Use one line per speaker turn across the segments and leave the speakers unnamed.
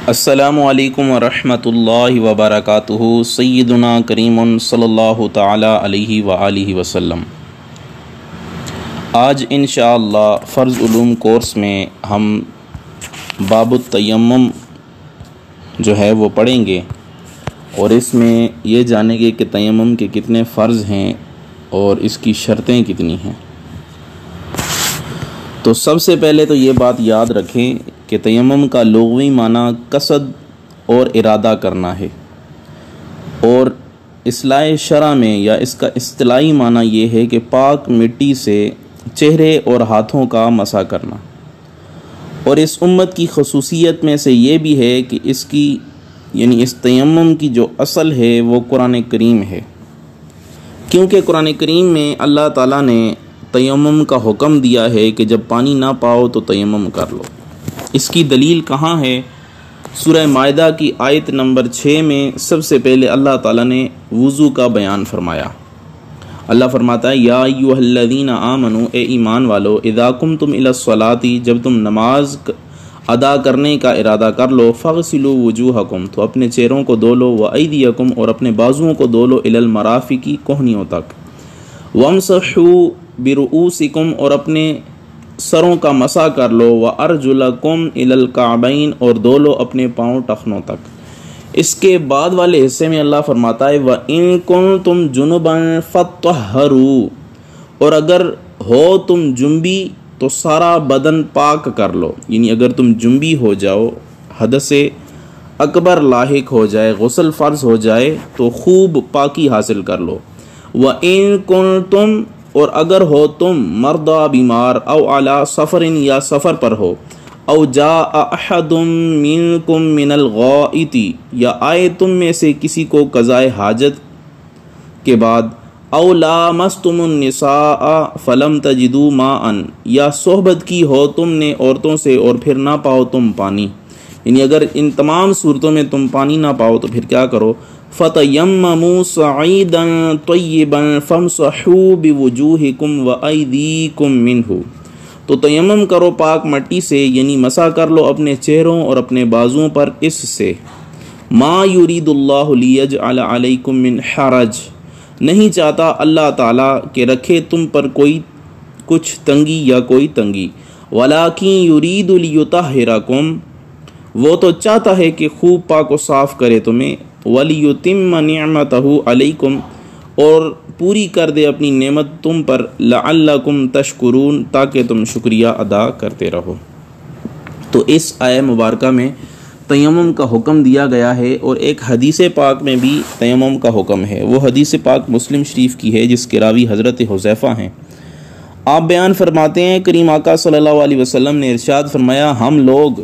السلام علیکم ورحمۃ اللہ وبرکاتہ۔ سیدنا کریم صلی اللہ تعالی علیہ وآلہ وسلم۔ آج انشاءاللہ فرض علوم کورس میں ہم باب التیمم جو ہے وہ پڑھیں گے، اور اس میں یہ جانیں گے کہ تیمم کے کتنے فرض ہیں اور اس کی شرطیں کتنی ہیں۔ تو سب سے پہلے تو یہ بات یاد رکھیں کہ تیمم کا لغوی معنی قصد اور ارادہ کرنا ہے، اور اصلاح شرع میں یا اس کا اصطلاحی معنی یہ ہے کہ پاک مٹی سے چہرے اور ہاتھوں کا مسح کرنا۔ اور اس امت کی خصوصیت میں سے یہ بھی ہے کہ اس تیمم کی جو اصل ہے وہ قرآن کریم ہے، کیونکہ قرآن کریم میں اللہ تعالیٰ نے تیمم کا حکم دیا ہے کہ جب پانی نہ پاؤ تو تیمم کر لو۔ اس کی دلیل کہاں ہے؟ سورہ مائدہ کی آیت نمبر 6 میں سب سے پہلے اللہ تعالیٰ نے وضو کا بیان فرمایا۔ اللہ فرماتا ہے یا ایھا الذین آمنوا، اے ایمان والو، اذا قمتم الی الصلاۃ، جب تم نماز ادا کرنے کا ارادہ کر لو، فاغسلوا وجوہکم، تو اپنے چہروں کو دھو لو، وایدیکم، اور اپنے بازوؤں کو دھو لو، الی المرافق، کوہنیوں تک، وامسحوا برؤوسکم، اور اپنے سروں کا مسح کر لو، وارجلکم الی الکعبین، اور دھو لو اپنے پاؤں ٹخنوں تک۔ اس کے بعد والے حصے میں اللہ فرماتا ہے وَإِن كُنتُمْ جُنُبًا فَطَهَّرُوا، اور اگر ہو تم جنبی تو سارا بدن پاک کر لو، یعنی اگر تم جنبی ہو جاؤ، حدث اکبر لاحق ہو جائے، غسل فرض ہو جائے تو خوب پاکی حاصل کر لو۔ وَإِن كُنتُمْ، اور اگر ہو تم مردہ بیمار، او علی سفر، یا سفر پر ہو، او جاء احد منکم من الغائط، یا آئے تم میں سے کسی کو قضائے حاجت کے بعد، او لامستم النساء فلم تجدوا ماء، یا صحبت کی ہو تم نے عورتوں سے اور پھر نہ پاؤ تم پانی، یعنی اگر ان تمام صورتوں میں تم پانی نہ پاؤ تو پھر کیا کرو؟ فَتَيَمَّمُوا صَعِيدًا طَيِّبًا فَامْسَحُوا بِوُجُوهِكُمْ وَأَيْدِيكُمْ مِنْهُ، تو تیمم کرو پاک مٹی سے، یعنی مسح کر لو اپنے چہروں اور اپنے بازوؤں پر اس سے۔ مَا يُرِيدُ اللَّهُ لِيَجْعَلَ عَلَيْكُمْ مِنْ حَرَجٍ، نہیں چاہتا اللہ تعالیٰ کہ رکھے تم پر کوئی کچھ تنگی یا کوئی تنگی، وَلَكِنْ يُرِيدُ لِيُطَهِّرَكُمْ، وہ تو چاہتا ہے کہ خوب پاک و صاف کرے تمہیں، وَلِيُتِمَّ نِعْمَتَهُ عَلَيْكُمْ، اور پوری کر دے اپنی نعمت تم پر، لَعَلَّكُمْ تَشْكُرُونَ، تاکہ تم شکریہ ادا کرتے رہو۔ تو اس آیہ مبارکہ میں تیمم کا حکم دیا گیا ہے، اور ایک حدیث پاک میں بھی تیمم کا حکم ہے۔ وہ حدیث پاک مسلم شریف کی ہے، جس کے راوی حضرت حذیفہ ہیں۔ آپ بیان فرماتے ہیں کریم آقا صلی اللہ علیہ وسلم نے ارشاد فرمایا، ہم لوگ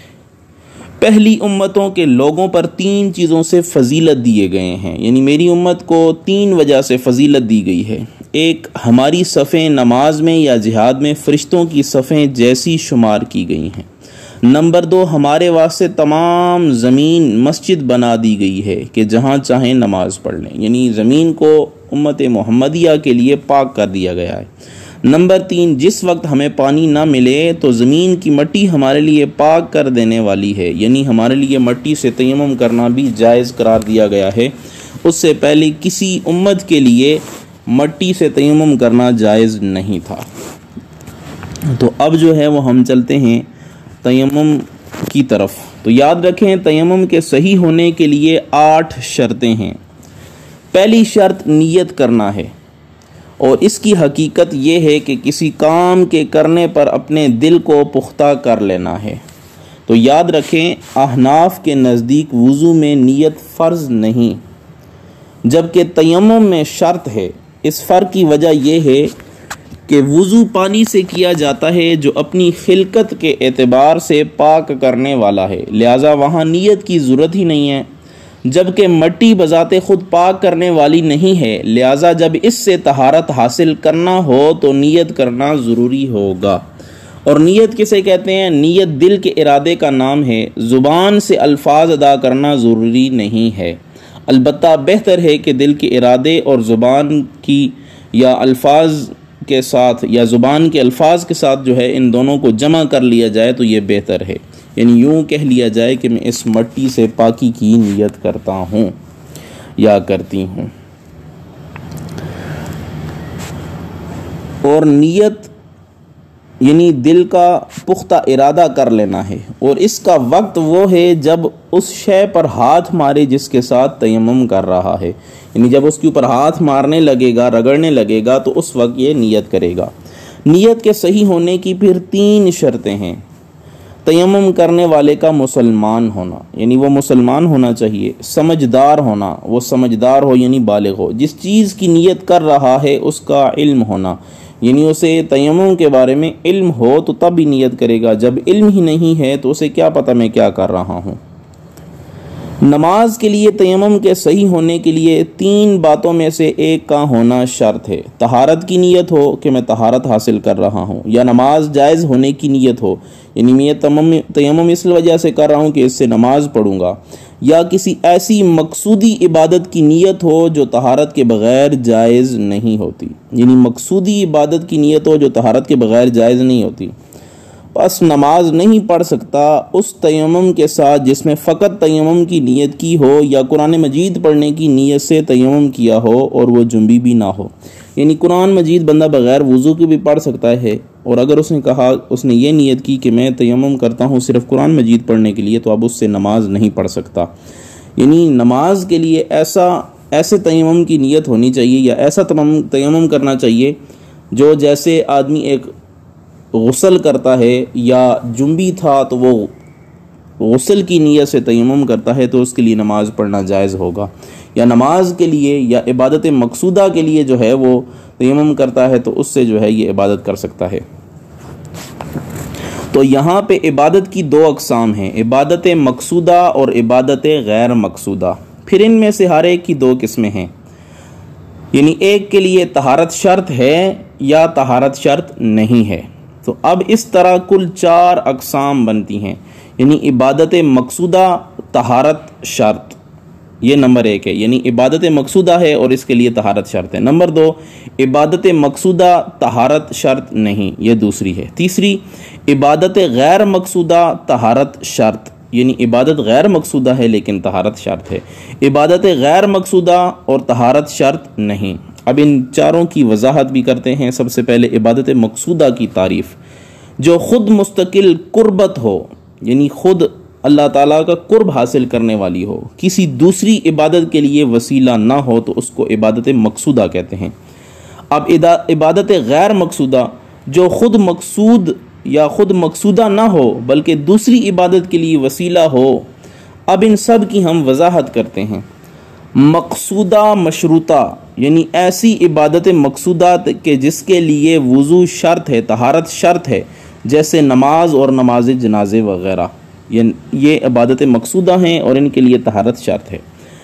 پہلی امتوں کے لوگوں پر 3 چیزوں سے فضیلت دیے گئے ہیں، یعنی میری امت کو 3 وجہ سے فضیلت دی گئی ہے۔ ایک، ہماری صفیں نماز میں یا جہاد میں فرشتوں کی صفیں جیسی شمار کی گئی ہیں۔ نمبر 2، ہمارے واسطے تمام زمین مسجد بنا دی گئی ہے کہ جہاں چاہیں نماز پڑھ لیں، یعنی زمین کو امت محمدیہ کے لیے پاک کر دیا گیا ہے۔ نمبر 3، جس وقت ہمیں پانی نہ ملے تو زمین کی مٹی ہمارے لیے پاک کر دینے والی ہے، یعنی ہمارے لیے مٹی سے تیمم کرنا بھی جائز قرار دیا گیا ہے۔ اس سے پہلے کسی امت کے لیے مٹی سے تیمم کرنا جائز نہیں تھا۔ تو اب جو ہے وہ ہم چلتے ہیں تیمم کی طرف۔ تو یاد رکھیں تیمم کے صحیح ہونے کے لیے 8 شرطیں ہیں۔ پہلی شرط نیت کرنا ہے، اور اس کی حقیقت یہ ہے کہ کسی کام کے کرنے پر اپنے دل کو پختہ کر لینا ہے۔ تو یاد رکھیں احناف کے نزدیک وضو میں نیت فرض نہیں، جبکہ تیمم میں شرط ہے۔ اس فرق کی وجہ یہ ہے کہ وضو پانی سے کیا جاتا ہے جو اپنی خلقت کے اعتبار سے پاک کرنے والا ہے، لہٰذا وہاں نیت کی ضرورت ہی نہیں ہے، جبکہ مٹی بذات خود پاک کرنے والی نہیں ہے، لہٰذا جب اس سے طہارت حاصل کرنا ہو تو نیت کرنا ضروری ہوگا۔ اور نیت کسے کہتے ہیں؟ نیت دل کے ارادے کا نام ہے، زبان سے الفاظ ادا کرنا ضروری نہیں ہے، البتہ بہتر ہے کہ دل کے ارادے اور زبان کی یا الفاظ کے ساتھ یا زبان کے الفاظ کے ساتھ جو ہے ان دونوں کو جمع کر لیا جائے تو یہ بہتر ہے۔ یعنی یوں کہہ لیا جائے کہ میں اس مٹی سے پاکی کی نیت کرتا ہوں یا کرتی ہوں۔ اور نیت یعنی دل کا پختہ ارادہ کر لینا ہے، اور اس کا وقت وہ ہے جب اس شے پر ہاتھ مارے جس کے ساتھ تیمم کر رہا ہے، یعنی جب اس کے اوپر ہاتھ مارنے لگے گا، رگڑنے لگے گا تو اس وقت یہ نیت کرے گا۔ نیت کے صحیح ہونے کی پھر 3 شرطیں ہیں۔ تیمم کرنے والے کا مسلمان ہونا، یعنی وہ مسلمان ہونا چاہیے، سمجھدار ہونا، وہ سمجھدار ہو یعنی بالغ ہو، جس چیز کی نیت کر رہا ہے اس کا علم ہونا، یعنی اسے تیمم کے بارے میں علم ہو تو تب بھی نیت کرے گا، جب علم ہی نہیں ہے تو اسے کیا پتہ میں کیا کر رہا ہوں۔ نماز کے لیے تیمم کے صحیح ہونے کے لیے 3 باتوں میں سے ایک کا ہونا شرط ہے۔ طہارت کی نیت ہو کہ میں طہارت حاصل کر رہا ہوں، یا نماز جائز ہونے کی نیت ہو، یعنی میں تیمم اس وجہ سے کر رہا ہوں کہ اس سے نماز پڑھوں گا، یا کسی ایسی مقصودی عبادت کی نیت ہو جو طہارت کے بغیر جائز نہیں ہوتی، یعنی مقصودی عبادت کی نیت ہو جو طہارت کے بغیر جائز نہیں ہوتی۔ بس نماز نہیں پڑھ سکتا اس تیمم کے ساتھ جس میں فقط تیمم کی نیت کی ہو، یا قرآن مجید پڑھنے کی نیت سے تیمم کیا ہو اور وہ جنبی بھی نہ ہو، یعنی قرآن مجید بندہ بغیر وضو کے بھی پڑھ سکتا ہے، اور اگر اس نے کہا، اس نے یہ نیت کی کہ میں تیمم کرتا ہوں صرف قرآن مجید پڑھنے کے لیے، تو اب اس سے نماز نہیں پڑھ سکتا۔ یعنی نماز کے لیے ایسے تیمم کی نیت ہونی چاہیے، یا ایسا تیمم کرنا چاہیے جو جیسے آدمی ایک غسل کرتا ہے یا جنبی تھا تو وہ غسل کی نیت سے تیمم کرتا ہے تو اس کے لیے نماز پڑھنا جائز ہوگا، یا نماز کے لیے یا عبادت مقصودہ کے لیے جو ہے وہ تیمم کرتا ہے تو اس سے جو ہے یہ عبادت کر سکتا ہے۔ تو یہاں پہ عبادت کی 2 اقسام ہیں، عبادت مقصودہ اور عبادت غیر مقصودہ، پھر ان میں سے ہر ایک کی 2 قسمیں ہیں، یعنی ایک کے لیے طہارت شرط ہے یا طہارت شرط نہیں ہے۔ تو اب اس طرح کل 4 اقسام بنتی ہیں، یعنی عبادت مقصودہ طہارت شرط، یہ نمبر 1 ہے، یعنی عبادت مقصودہ ہے اور اس کے لیے طہارت شرط ہے۔ نمبر 2 عبادت مقصودہ طہارت شرط نہیں، یہ دوسری ہے۔ تیسری عبادت غیر مقصودہ طہارت شرط، یعنی عبادت غیر مقصودہ ہے لیکن طہارت شرط ہے۔ عبادت غیر مقصودہ اور طہارت شرط نہیں۔ اب ان 4 کی وضاحت بھی کرتے ہیں۔ سب سے پہلے عبادت مقصودہ کی تعریف، جو خود مستقل قربت ہو، یعنی خود اللہ تعالیٰ کا قرب حاصل کرنے والی ہو، کسی دوسری عبادت کے لیے وسیلہ نہ ہو تو اس کو عبادت مقصودہ کہتے ہیں۔ اب عبادت غیر مقصودہ، جو خود مقصود یا خود مقصودہ نہ ہو بلکہ دوسری عبادت کے لیے وسیلہ ہو، اب ان سب کی ہم وضاحت کرتے ہیں۔ مقصودہ مشروطہ، یعنی ایسی عبادت مقصودہ کہ جس کے لیے وضو شرط ہے، طہارت شرط ہے، جیسے نماز اور نماز جنازے وغیرہ، یہ عبادت مقصودہ ہیں اور ان کے لیے طہارت شرط ہے۔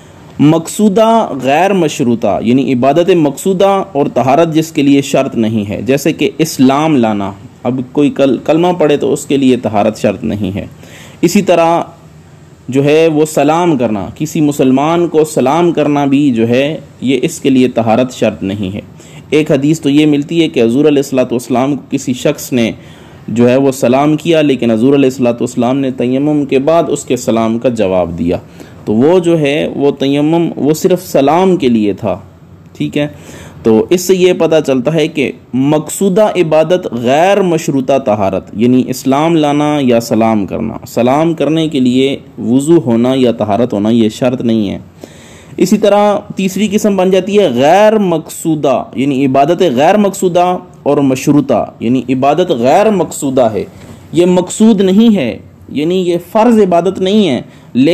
مقصودہ غیر مشروطہ، یعنی عبادت مقصودہ اور طہارت جس کے لیے شرط نہیں ہے، جیسے کہ اسلام لانا، اب کوئی کلمہ پڑھے تو اس کے لیے طہارت شرط نہیں ہے۔ اسی طرح جو ہے وہ سلام کرنا، کسی مسلمان کو سلام کرنا بھی جو ہے یہ اس کے لیے طہارت شرط نہیں ہے۔ ایک حدیث تو یہ ملتی ہے کہ حضور علیہ الصلوۃ والسلام کو کسی شخص نے جو ہے وہ سلام کیا، لیکن حضور علیہ الصلوۃ والسلام نے تیمم کے بعد اس کے سلام کا جواب دیا، تو وہ جو ہے وہ تیمم وہ صرف سلام کے لیے تھا، ٹھیک ہے۔ تو اس سے یہ پتہ چلتا ہے کہ مقصودہ عبادت غیر مشروطہ طہارت، یعنی اسلام لانا یا سلام کرنا، سلام کرنے کے لیے وضو ہونا یا طہارت ہونا یہ شرط نہیں ہے۔ اسی طرح تیسری قسم بن جاتی ہے غیر مقصودہ، یعنی عبادت غیر مقصودہ اور مشروطہ، یعنی عبادت غیر مقصودہ ہے، یہ مقصود نہیں ہے، یعنی یہ فرض عبادت نہیں ہے،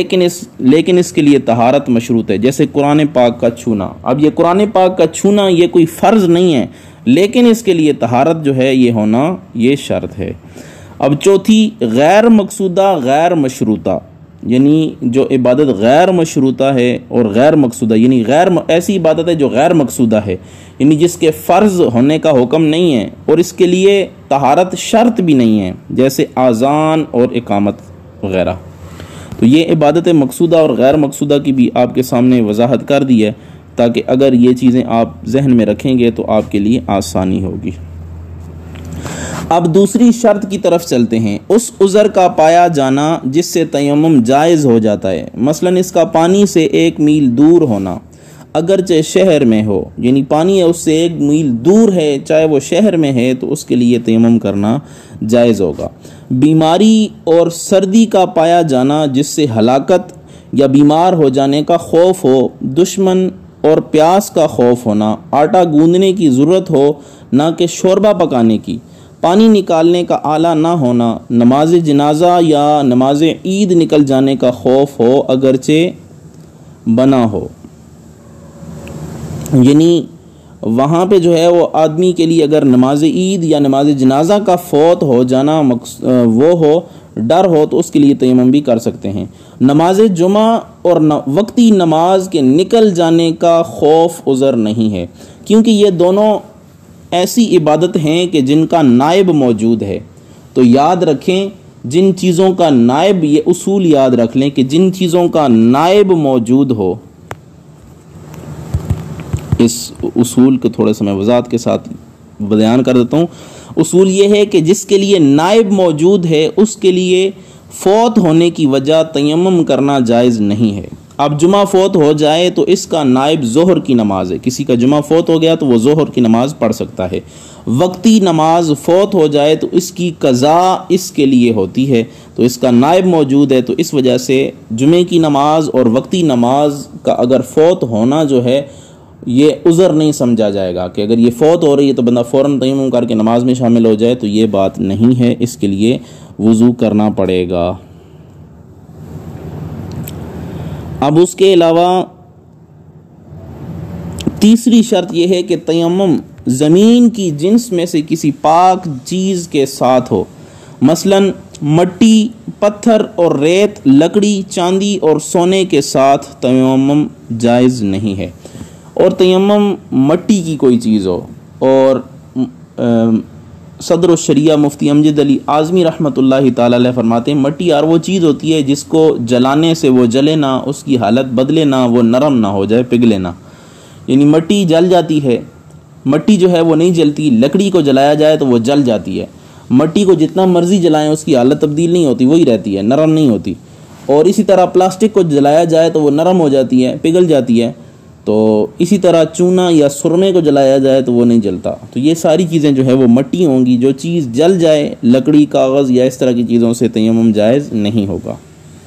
لیکن اس کے لیے طہارت مشروط ہے، جیسے قرآن پاک کا چھونا۔ اب یہ قرآن پاک کا چھونا یہ کوئی فرض نہیں ہے، لیکن اس کے لیے طہارت جو ہے یہ ہونا یہ شرط ہے۔ اب چوتھی غیر مقصودہ غیر مشروطہ، یعنی جو عبادت غیر مشروطہ ہے اور غیر مقصودہ، یعنی ایسی عبادت ہے جو غیر مقصودہ ہے، یعنی جس کے فرض ہونے کا حکم نہیں ہے اور اس کے لیے طہارت شرط بھی نہیں ہے، جیسے اذان اور اقامت وغیرہ۔ تو یہ عبادت مقصودہ اور غیر مقصودہ کی بھی آپ کے سامنے وضاحت کر دی ہے، تاکہ اگر یہ چیزیں آپ ذہن میں رکھیں گے تو آپ کے لیے آسانی ہوگی۔ اب دوسری شرط کی طرف چلتے ہیں، اس عذر کا پایا جانا جس سے تیمم جائز ہو جاتا ہے، مثلا اس کا پانی سے 1 میل دور ہونا، اگرچہ شہر میں ہو، یعنی پانی اس سے 1 میل دور ہے چاہے وہ شہر میں ہے تو اس کے لیے تیمم کرنا جائز ہوگا۔ بیماری اور سردی کا پایا جانا جس سے ہلاکت یا بیمار ہو جانے کا خوف ہو، دشمن اور پیاس کا خوف ہونا، آٹا گوندنے کی ضرورت ہو نہ کہ شوربہ پکانے کی، پانی نکالنے کا آلہ نہ ہونا، نماز جنازہ یا نماز عید نکل جانے کا خوف ہو اگرچہ بنا ہو، یعنی وہاں پہ جو ہے وہ آدمی کے لیے اگر نماز عید یا نماز جنازہ کا فوت ہو جانا وہ ہو، ڈر ہو، تو اس کے لیے تیمم بھی کر سکتے ہیں۔ نماز جمعہ اور وقتی نماز کے نکل جانے کا خوف عذر نہیں ہے، کیونکہ یہ دونوں ایسی عبادت ہیں کہ جن کا نائب موجود ہے۔ تو یاد رکھیں جن چیزوں کا نائب، یہ اصول یاد رکھ لیں کہ جن چیزوں کا نائب موجود ہو، اس اصول کو تھوڑا سا میں وضاحت کے ساتھ بیان کر دیتا ہوں۔ اصول یہ ہے کہ جس کے لیے نائب موجود ہے اس کے لیے فوت ہونے کی وجہ تیمم کرنا جائز نہیں ہے۔ اب جمعہ فوت ہو جائے تو اس کا نائب ظہر کی نماز ہے، کسی کا جمعہ فوت ہو گیا تو وہ ظہر کی نماز پڑھ سکتا ہے۔ وقتی نماز فوت ہو جائے تو اس کی قضا اس کے لیے ہوتی ہے، تو اس کا نائب موجود ہے، تو اس وجہ سے جمعے کی نماز اور وقتی نماز کا اگر فوت ہونا جو ہے یہ عذر نہیں سمجھا جائے گا کہ اگر یہ فوت ہو رہی ہے تو بندہ فوراً تیمم کر کے نماز میں شامل ہو جائے، تو یہ بات نہیں ہے، اس کے لیے وضو کرنا پڑے گا۔ اب اس کے علاوہ تیسری شرط یہ ہے کہ تیمم زمین کی جنس میں سے کسی پاک چیز کے ساتھ ہو، مثلا مٹی، پتھر اور ریت، لکڑی، چاندی اور سونے کے ساتھ تیمم جائز نہیں ہے۔ اور تیمم مٹی کی کوئی چیز ہو، اور صدر الشریعہ مفتی امجد علی اعظمی رحمۃ اللہ تعالی علیہ فرماتے ہیں مٹی یار وہ چیز ہوتی ہے جس کو جلانے سے وہ جلے نہ، اس کی حالت بدلے نہ، وہ نرم نہ ہو جائے، پگھلے نہ، یعنی مٹی جل جاتی ہے، مٹی جو ہے وہ نہیں جلتی، لکڑی کو جلایا جائے تو وہ جل جاتی ہے، مٹی کو جتنا مرضی جلائیں اس کی حالت تبدیل نہیں ہوتی، وہی رہتی ہے، نرم نہیں ہوتی۔ اور اسی طرح پلاسٹک کو جلایا جائے تو وہ نرم ہو جاتی ہے، پگھل جاتی ہے، تو اسی طرح چونا یا سرمے کو جلایا جائے تو وہ نہیں جلتا۔ تو یہ ساری چیزیں جو ہے وہ مٹی ہوں گی، جو چیز جل جائے، لکڑی، کاغذ یا اس طرح کی چیزوں سے تیمم جائز نہیں ہوگا۔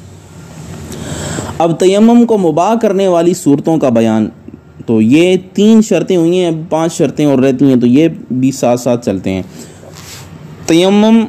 اب تیمم کو مباح کرنے والی صورتوں کا بیان، تو یہ 3 شرطیں ہوئی ہیں، 5 شرطیں اور رہتی ہیں، تو یہ بھی ساتھ ساتھ چلتے ہیں۔ تیمم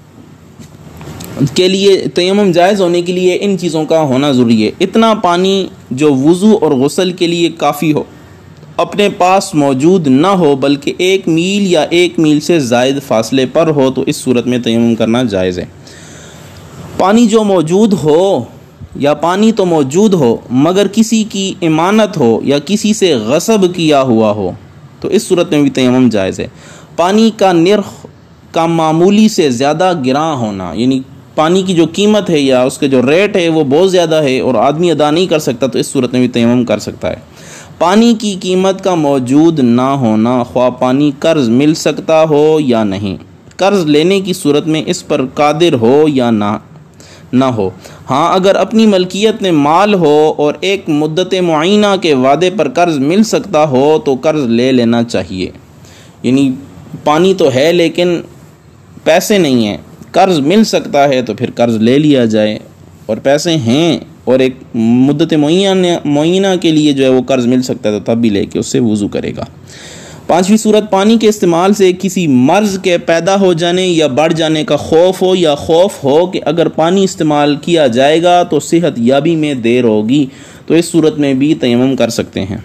کے لیے، تیمم جائز ہونے کے لیے ان چیزوں کا ہونا ضروری ہے۔ اتنا پانی جو وضو اور غسل کے لیے کافی ہو، اپنے پاس موجود نہ ہو بلکہ 1 میل یا 1 میل سے زائد فاصلے پر ہو، تو اس صورت میں تیمم کرنا جائز ہے۔ پانی جو موجود ہو، یا پانی تو موجود ہو مگر کسی کی امانت ہو یا کسی سے غصب کیا ہوا ہو، تو اس صورت میں بھی تیمم جائز ہے۔ پانی کا نرخ کا معمولی سے زیادہ گراں ہونا، یعنی پانی کی جو قیمت ہے یا اس کے جو ریٹ ہے وہ بہت زیادہ ہے اور آدمی ادا نہیں کر سکتا، تو اس صورت میں بھی تیمم کر سکتا ہے۔ پانی کی قیمت کا موجود نہ ہونا، خواہ پانی قرض مل سکتا ہو یا نہیں، قرض لینے کی صورت میں اس پر قادر ہو یا نہ ہو۔ ہاں اگر اپنی ملکیت میں مال ہو اور ایک مدت معینہ کے وعدے پر قرض مل سکتا ہو تو قرض لے لینا چاہیے، یعنی پانی تو ہے لیکن پیسے نہیں ہیں، قرض مل سکتا ہے تو پھر قرض لے لیا جائے، اور پیسے ہیں اور ایک مدت معینہ کے لیے جو ہے وہ قرض مل سکتا ہے تو تب بھی لے کے اس سے وضو کرے گا۔ 5ویں صورت، پانی کے استعمال سے کسی مرض کے پیدا ہو جانے یا بڑھ جانے کا خوف ہو، یا خوف ہو کہ اگر پانی استعمال کیا جائے گا تو صحت یابی میں دیر ہوگی، تو اس صورت میں بھی تیمم کر سکتے ہیں۔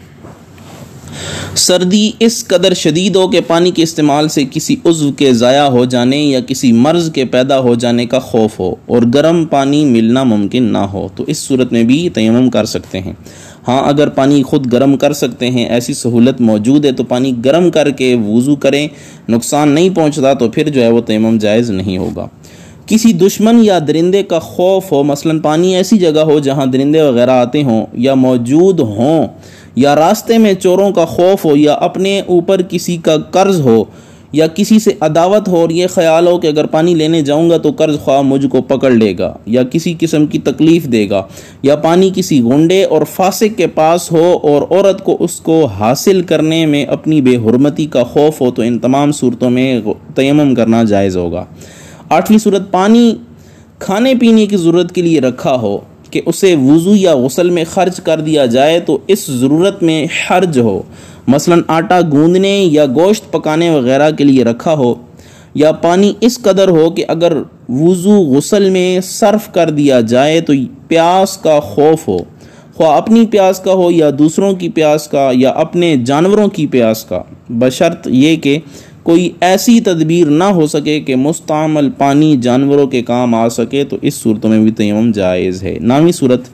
سردی اس قدر شدید ہو کہ پانی کے استعمال سے کسی عضو کے ضائع ہو جانے یا کسی مرض کے پیدا ہو جانے کا خوف ہو اور گرم پانی ملنا ممکن نہ ہو، تو اس صورت میں بھی تیمم کر سکتے ہیں۔ ہاں اگر پانی خود گرم کر سکتے ہیں، ایسی سہولت موجود ہے تو پانی گرم کر کے وضو کریں، نقصان نہیں پہنچتا، تو پھر جو ہے وہ تیمم جائز نہیں ہوگا۔ کسی دشمن یا درندے کا خوف ہو، مثلا پانی ایسی جگہ ہو جہاں درندے وغیرہ آتے ہوں یا موجود ہوں، یا راستے میں چوروں کا خوف ہو، یا اپنے اوپر کسی کا قرض ہو، یا کسی سے عداوت ہو اور یہ خیال ہو کہ اگر پانی لینے جاؤں گا تو قرض خواہ مجھ کو پکڑ لے گا یا کسی قسم کی تکلیف دے گا، یا پانی کسی گنڈے اور فاسق کے پاس ہو اور عورت کو اس کو حاصل کرنے میں اپنی بے حرمتی کا خوف ہو، تو ان تمام صورتوں میں تیمم کرنا جائز ہوگا۔ 8ویں صورت، پانی کھانے پینے کی ضرورت کے لیے رکھا ہو کہ اسے وضو یا غسل میں خرچ کر دیا جائے تو اس ضرورت میں حرج ہو، مثلا آٹا گوندنے یا گوشت پکانے وغیرہ کے لیے رکھا ہو، یا پانی اس قدر ہو کہ اگر وضو غسل میں صرف کر دیا جائے تو پیاس کا خوف ہو، خواہ اپنی پیاس کا ہو یا دوسروں کی پیاس کا یا اپنے جانوروں کی پیاس کا، بشرط یہ کہ کوئی ایسی تدبیر نہ ہو سکے کہ مستعمل پانی جانوروں کے کام آ سکے، تو اس صورتوں میں بھی تیمم جائز ہے۔ 9ویں صورت،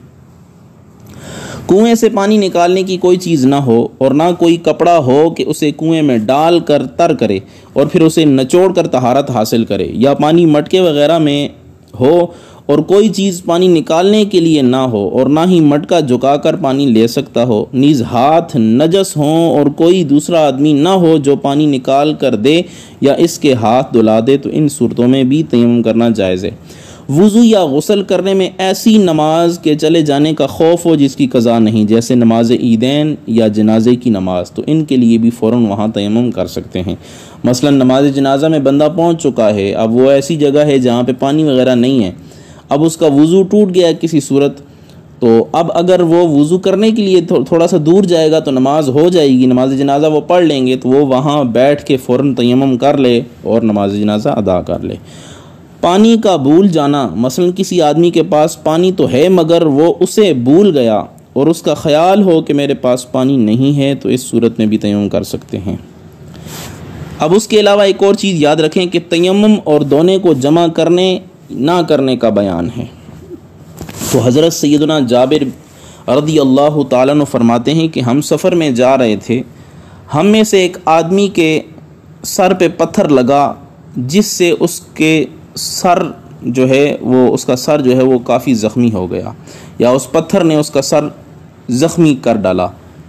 کنویں سے پانی نکالنے کی کوئی چیز نہ ہو اور نہ کوئی کپڑا ہو کہ اسے کنویں میں ڈال کر تر کرے اور پھر اسے نچوڑ کر طہارت حاصل کرے، یا پانی مٹکے وغیرہ میں ہو اور کوئی چیز پانی نکالنے کے لیے نہ ہو اور نہ ہی مٹکا جھکا کر پانی لے سکتا ہو، نیز ہاتھ نجس ہوں اور کوئی دوسرا آدمی نہ ہو جو پانی نکال کر دے یا اس کے ہاتھ دھلا دے، تو ان صورتوں میں بھی تیمم کرنا جائز ہے۔ وضو یا غسل کرنے میں ایسی نماز کے چلے جانے کا خوف ہو جس کی قضا نہیں، جیسے نماز عیدین یا جنازے کی نماز، تو ان کے لیے بھی فوراً وہاں تیمم کر سکتے ہیں۔ مثلا نماز جنازہ میں بندہ پہنچ چکا ہے، اب وہ ایسی جگہ ہے جہاں پہ پانی وغیرہ نہیں ہے، اب اس کا وضو ٹوٹ گیا کسی صورت، تو اب اگر وہ وضو کرنے کے لیے تھوڑا سا دور جائے گا تو نماز ہو جائے گی، نماز جنازہ وہ پڑھ لیں گے، تو وہ وہاں بیٹھ کے فوراً تیمم کر لے اور نماز جنازہ ادا کر لے۔ پانی کا بھول جانا، مثلا کسی آدمی کے پاس پانی تو ہے مگر وہ اسے بھول گیا اور اس کا خیال ہو کہ میرے پاس پانی نہیں ہے، تو اس صورت میں بھی تیمم کر سکتے ہیں۔ اب اس کے علاوہ ایک اور چیز یاد رکھیں کہ تیمم اور دونے کو جمع کرنے نہ کرنے کا بیان ہے۔ تو حضرت سیدنا جابر رضی اللہ تعالیٰ عنہ فرماتے ہیں کہ ہم سفر میں جا رہے تھے، ہم میں سے ایک آدمی کے سر پہ پتھر لگا جس سے اس کے سر جو ہے وہ کافی زخمی ہو گیا، یا اس پتھر نے اس کا سر زخمی کر ڈالا۔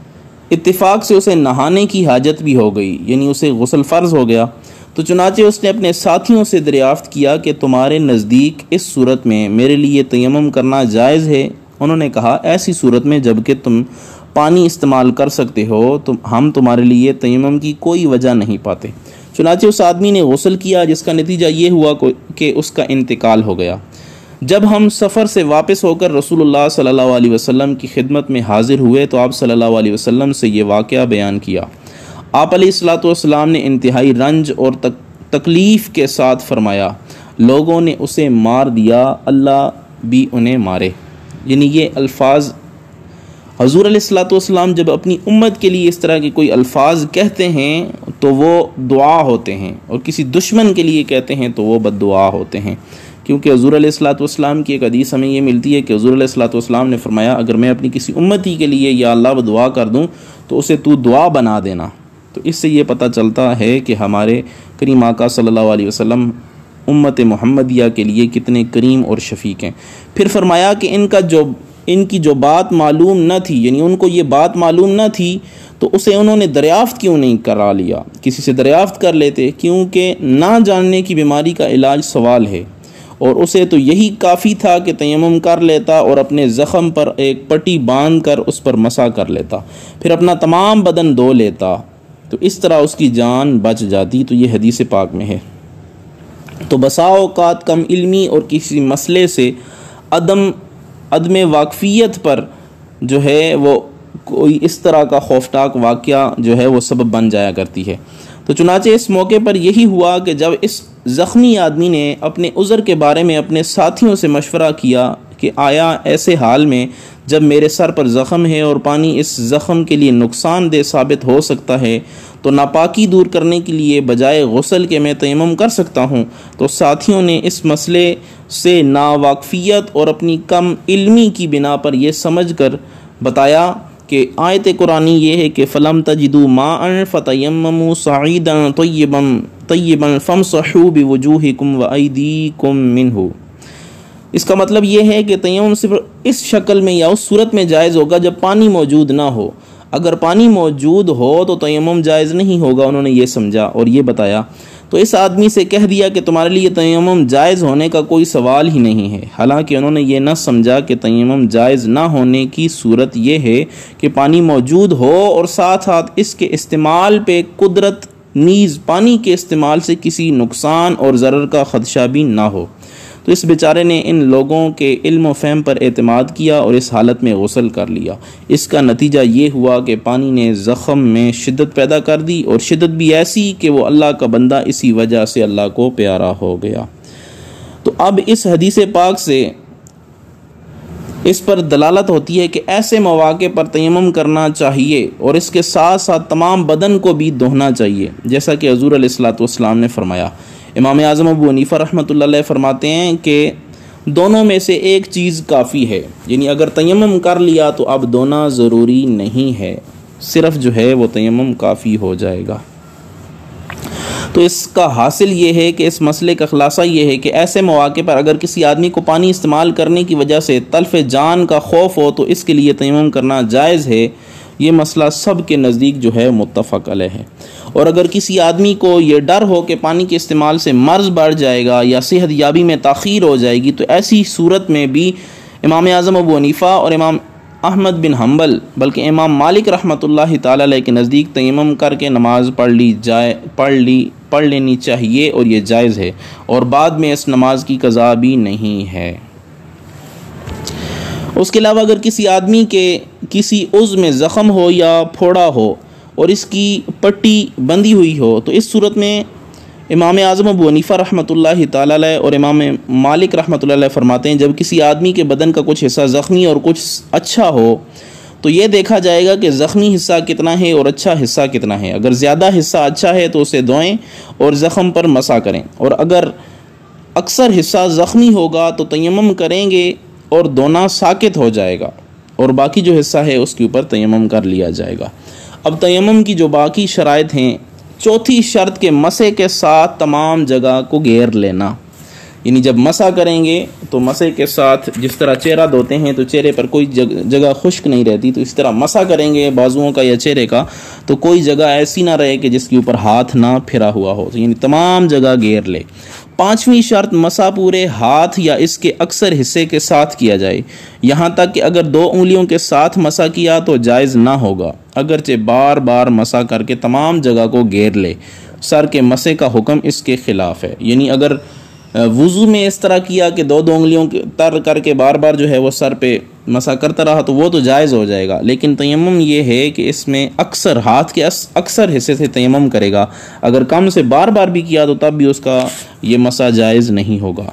اتفاق سے اسے نہانے کی حاجت بھی ہو گئی، یعنی اسے غسل فرض ہو گیا، تو چنانچہ اس نے اپنے ساتھیوں سے دریافت کیا کہ تمہارے نزدیک اس صورت میں میرے لیے تیمم کرنا جائز ہے؟ انہوں نے کہا ایسی صورت میں جبکہ تم پانی استعمال کر سکتے ہو تو ہم تمہارے لیے تیمم کی کوئی وجہ نہیں پاتے۔ چنانچہ اس آدمی نے غسل کیا، جس کا نتیجہ یہ ہوا کہ اس کا انتقال ہو گیا۔ جب ہم سفر سے واپس ہو کر رسول اللہ صلی اللہ علیہ وسلم کی خدمت میں حاضر ہوئے تو آپ صلی اللہ علیہ وسلم سے یہ واقعہ بیان کیا۔ آپ علیہ الصلوۃ والسلام نے انتہائی رنج اور تکلیف کے ساتھ فرمایا، لوگوں نے اسے مار دیا، اللہ بھی انہیں مارے۔ یعنی یہ الفاظ حضور علیہ الصلوۃ والسلام جب اپنی امت کے لیے اس طرح کے کوئی الفاظ کہتے ہیں تو وہ دعا ہوتے ہیں، اور کسی دشمن کے لیے کہتے ہیں تو وہ بد دعا ہوتے ہیں، کیونکہ حضور علیہ الصلوۃ والسلام کی ایک حدیث ہمیں یہ ملتی ہے کہ حضور علیہ الصلوۃ والسلام نے فرمایا اگر میں اپنی کسی امتی کے لیے یا اللہ دعا کر دوں تو اسے تو دعا بنا دینا۔ تو اس سے یہ پتہ چلتا ہے کہ ہمارے کریم آقا صلی اللہ علیہ وسلم امت محمدیہ کے لیے کتنے کریم اور شفیق ہیں۔ پھر فرمایا کہ ان کی جو بات معلوم نہ تھی، یعنی ان کو یہ بات معلوم نہ تھی تو اسے انہوں نے دریافت کیوں نہیں کرا لیا، کسی سے دریافت کر لیتے، کیونکہ نہ جاننے کی بیماری کا علاج سوال ہے، اور اسے تو یہی کافی تھا کہ تیمم کر لیتا اور اپنے زخم پر ایک پٹی باندھ کر اس پر مسح کر لیتا، پھر اپنا تمام بدن دھو لیتا، تو اس طرح اس کی جان بچ جاتی۔ تو یہ حدیث پاک میں ہے۔ تو بسا اوقات کم علمی اور کسی مسئلے سے عدم واقفیت پر جو ہے وہ کوئی اس طرح کا خوفناک واقعہ جو ہے وہ سبب بن جایا کرتی ہے۔ تو چنانچہ اس موقع پر یہی ہوا کہ جب اس زخمی آدمی نے اپنے عذر کے بارے میں اپنے ساتھیوں سے مشورہ کیا کہ آیا ایسے حال میں جب میرے سر پر زخم ہے اور پانی اس زخم کے لیے نقصان دہ ثابت ہو سکتا ہے تو ناپاکی دور کرنے کے لیے بجائے غسل کے میں تیمم کر سکتا ہوں، تو ساتھیوں نے اس مسئلے سے ناواقفیت اور اپنی کم علمی کی بنا پر یہ سمجھ کر بتایا کہ آیت قرآنی یہ ہے کہ فَلَمْ تَجِدُوا مَاءً فَتَيَمَّمُوا صَعِيدًا طَيِّبًا فَامْسَحُوا بِوُجُوهِكُمْ وَأَيْدِيكُمْ مِنْهُ۔ اس کا مطلب یہ ہے کہ تیمم صرف اس شکل میں یا اس صورت میں جائز ہوگا جب پانی موجود نہ ہو۔ اگر پانی موجود ہو تو تیمم جائز نہیں ہوگا، انہوں نے یہ سمجھا اور یہ بتایا، تو اس آدمی سے کہہ دیا کہ تمہارے لیے تیمم جائز ہونے کا کوئی سوال ہی نہیں ہے، حالانکہ انہوں نے یہ نہ سمجھا کہ تیمم جائز نہ ہونے کی صورت یہ ہے کہ پانی موجود ہو اور ساتھ ساتھ اس کے استعمال پہ قدرت نیز پانی کے استعمال سے کسی نقصان اور ضرر کا خدشہ بھی نہ ہو۔ تو اس بیچارے نے ان لوگوں کے علم و فہم پر اعتماد کیا اور اس حالت میں غسل کر لیا۔ اس کا نتیجہ یہ ہوا کہ پانی نے زخم میں شدت پیدا کر دی، اور شدت بھی ایسی کہ وہ اللہ کا بندہ اسی وجہ سے اللہ کو پیارا ہو گیا۔ تو اب اس حدیث پاک سے اس پر دلالت ہوتی ہے کہ ایسے مواقع پر تیمم کرنا چاہیے اور اس کے ساتھ ساتھ تمام بدن کو بھی دھونا چاہیے، جیسا کہ حضور علیہ الصلوۃ والسلام نے فرمایا۔ امام اعظم ابو حنیفہ رحمۃ اللہ علیہ فرماتے ہیں کہ دونوں میں سے ایک چیز کافی ہے، یعنی اگر تیمم کر لیا تو اب دھونا ضروری نہیں ہے، صرف جو ہے وہ تیمم کافی ہو جائے گا۔ تو اس کا حاصل یہ ہے کہ اس مسئلے کا خلاصہ یہ ہے کہ ایسے مواقع پر اگر کسی آدمی کو پانی استعمال کرنے کی وجہ سے تلف جان کا خوف ہو تو اس کے لیے تیمم کرنا جائز ہے۔ یہ مسئلہ سب کے نزدیک جو ہے متفق علیہ ہے۔ اور اگر کسی آدمی کو یہ ڈر ہو کہ پانی کے استعمال سے مرض بڑھ جائے گا یا صحت یابی میں تاخیر ہو جائے گی، تو ایسی صورت میں بھی امام اعظم ابو حنیفہ اور امام احمد بن حنبل بلکہ امام مالک رحمۃ اللہ تعالی علیہ کے نزدیک تیمم کر کے نماز پڑھ لینی چاہیے اور یہ جائز ہے، اور بعد میں اس نماز کی قضا بھی نہیں ہے۔ اس کے علاوہ اگر کسی آدمی کے کسی عضو میں زخم ہو یا پھوڑا ہو اور اس کی پٹی بندھی ہوئی ہو، تو اس صورت میں امام اعظم ابو حنیفہ رحمۃ اللہ تعالی علیہ اور امام مالک رحمۃ اللہ علیہ فرماتے ہیں جب کسی آدمی کے بدن کا کچھ حصہ زخمی اور کچھ اچھا ہو تو یہ دیکھا جائے گا کہ زخمی حصہ کتنا ہے اور اچھا حصہ کتنا ہے۔ اگر زیادہ حصہ اچھا ہے تو اسے دھوئیں اور زخم پر مسح کریں، اور اگر اکثر حصہ زخمی ہوگا تو تیمم کریں گے اور دھونا ساکت ہو جائے گا، اور باقی جو حصہ ہے اس کے اوپر تیمم کر لیا جائے گا۔ اب تیمم کی جو باقی شرائط ہیں، چوتھی شرط کے مسح کے ساتھ تمام جگہ کو گھیر لینا، یعنی جب مسح کریں گے تو مسح کے ساتھ جس طرح چہرہ دھوتے ہیں تو چہرے پر کوئی جگہ خشک نہیں رہتی، تو اس طرح مسح کریں گے بازوؤں کا یا چہرے کا تو کوئی جگہ ایسی نہ رہے کہ جس کے اوپر ہاتھ نہ پھرا ہوا ہو، یعنی تمام جگہ گھیر لے۔ پانچویں شرط مسح پورے ہاتھ یا اس کے اکثر حصے کے ساتھ کیا جائے، یہاں تک کہ اگر 2 انگلیوں کے ساتھ مسح کیا تو جائز نہ ہوگا، اگرچہ بار بار مسح کر کے تمام جگہ کو گھیر لے۔ سر کے مسح کا حکم اس کے خلاف ہے، یعنی اگر وضو میں اس طرح کیا کہ 2 انگلیوں تر کر کے بار بار جو ہے وہ سر پہ مسح کرتا رہا تو وہ تو جائز ہو جائے گا، لیکن تیمم یہ ہے کہ اس میں اکثر ہاتھ کے اکثر حصے سے تیمم کرے گا، اگر کم سے بار بار بھی کیا تو تب بھی اس کا یہ مسح جائز نہیں ہوگا۔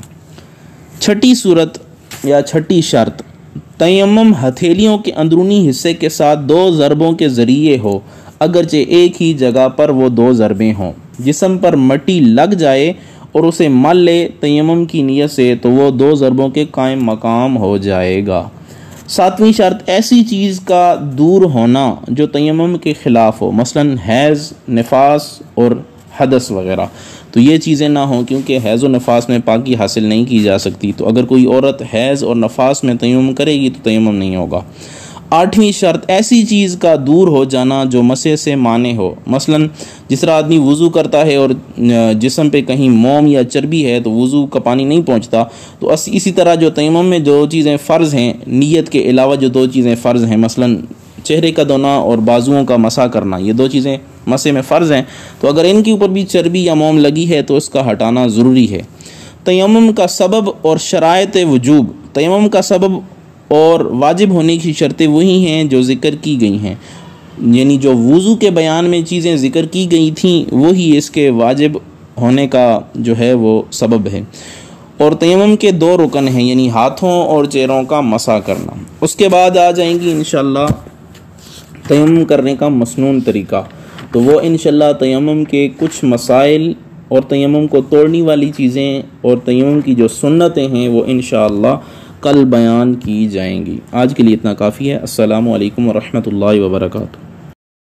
چھٹی صورت یا چھٹی شرط، تیمم ہتھیلیوں کے اندرونی حصے کے ساتھ 2 ضربوں کے ذریعے ہو، اگرچہ ایک ہی جگہ پر وہ 2 ضربیں ہوں۔ جسم پر مٹی لگ جائے اور اسے مل لے تیمم کی نیت سے تو وہ 2 ضربوں کے قائم مقام ہو جائے گا۔ 7ویں شرط، ایسی چیز کا دور ہونا جو تیمم کے خلاف ہو، مثلا حیض، نفاس اور حدث وغیرہ، تو یہ چیزیں نہ ہوں کیونکہ حیض و نفاس میں پاکی حاصل نہیں کی جا سکتی، تو اگر کوئی عورت حیض اور نفاس میں تیمم کرے گی تو تیمم نہیں ہوگا۔ 8ویں شرط، ایسی چیز کا دور ہو جانا جو مسح سے مانع ہو، مثلا جس طرح آدمی وضو کرتا ہے اور جسم پہ کہیں موم یا چربی ہے تو وضو کا پانی نہیں پہنچتا، تو اسی طرح جو تیمم میں جو چیزیں فرض ہیں، نیت کے علاوہ جو 2 چیزیں فرض ہیں، مثلا چہرے کا دھونا اور بازوؤں کا مسح کرنا، یہ 2 چیزیں مسح میں فرض ہیں، تو اگر ان کے اوپر بھی چربی یا موم لگی ہے تو اس کا ہٹانا ضروری ہے۔ تیمم کا سبب اور شرائط وجوب، تیمم کا سبب اور واجب ہونے کی شرطیں وہی ہیں جو ذکر کی گئی ہیں، یعنی جو وضو کے بیان میں چیزیں ذکر کی گئی تھیں وہی اس کے واجب ہونے کا جو ہے وہ سبب ہے۔ اور تیمم کے 2 رکن ہیں، یعنی ہاتھوں اور چہروں کا مسح کرنا۔ اس کے بعد آ جائیں گی انشاءاللہ تیمم کرنے کا مسنون طریقہ، تو وہ انشاءاللہ تیمم کے کچھ مسائل اور تیمم کو توڑنے والی چیزیں اور تیمم کی جو سنتیں ہیں وہ انشاءاللہ کل بیان کی جائیں گی۔ آج کے لیے اتنا کافی ہے۔ السلام علیکم ورحمۃ اللہ وبرکاتہ۔